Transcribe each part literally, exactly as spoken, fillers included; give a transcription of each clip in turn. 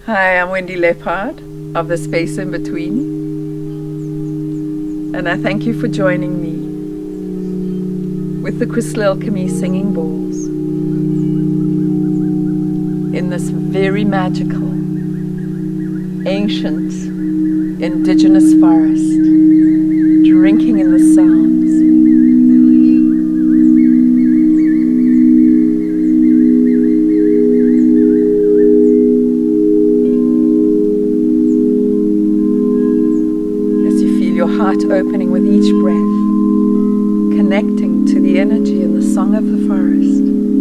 Hi, I'm Wendy Leppard of The Space in Between, and I thank you for joining me with the Crystal Alchemy Singing Bowls in this very magical, ancient, indigenous forest, drinking in the sounds. Heart opening with each breath, connecting to the energy and the song of the forest,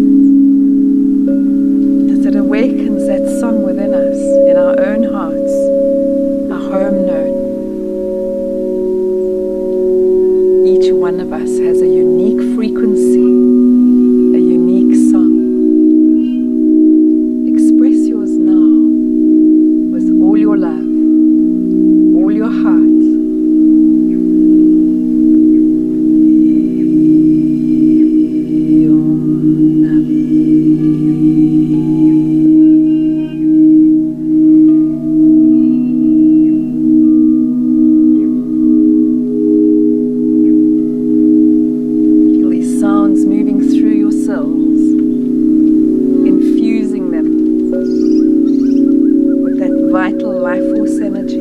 as it awakens that song within us, in our own hearts, our home note. Each one of us has a unique frequency, a unique song. Express yours now with all your love, all your heart. Vital life force energy.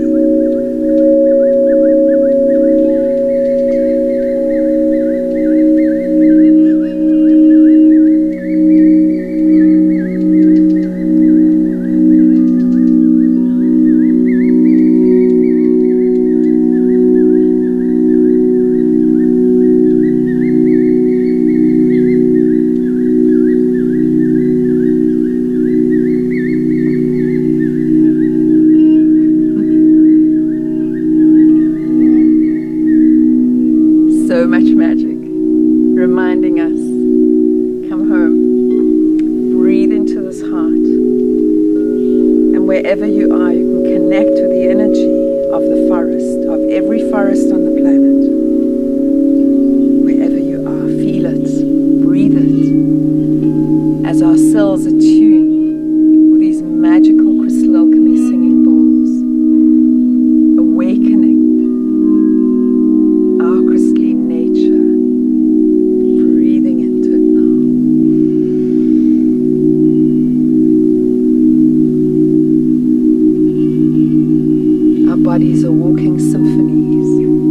So much magic, reminding us, come home, breathe into this heart, and wherever you are, you can connect with the energy of the forest, of every forest on the planet. Wherever you are, feel it, breathe it, as our cells attune with these magical Crystal Alchemy Singing Bowls, awakening our crystalline nature, breathing into it now. Our bodies are walking symphonies.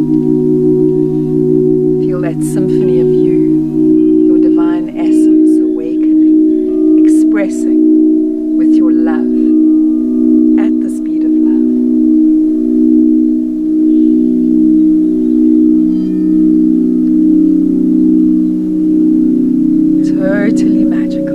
Feel that symphony of you, your divine essence awakening, expressing with your love at the speed of love. Totally magical.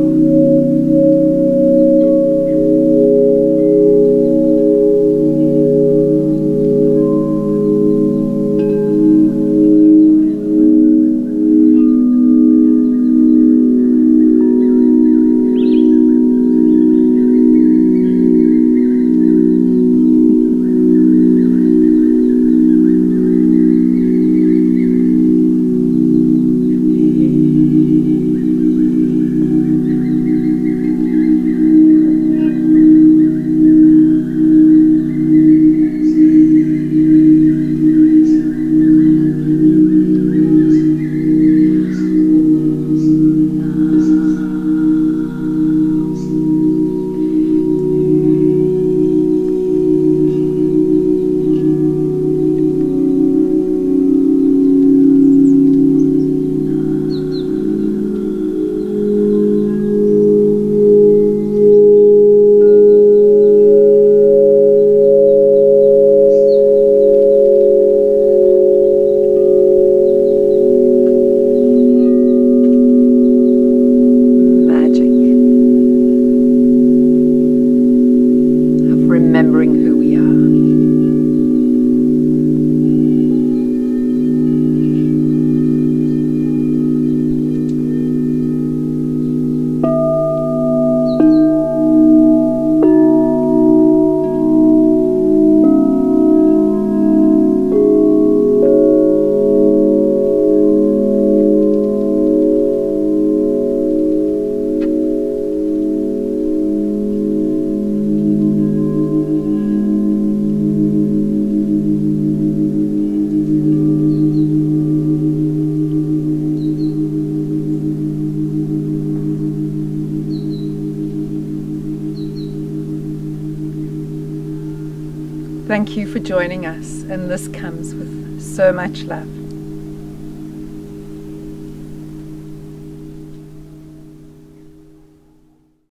Thank you for joining us, and this comes with so much love.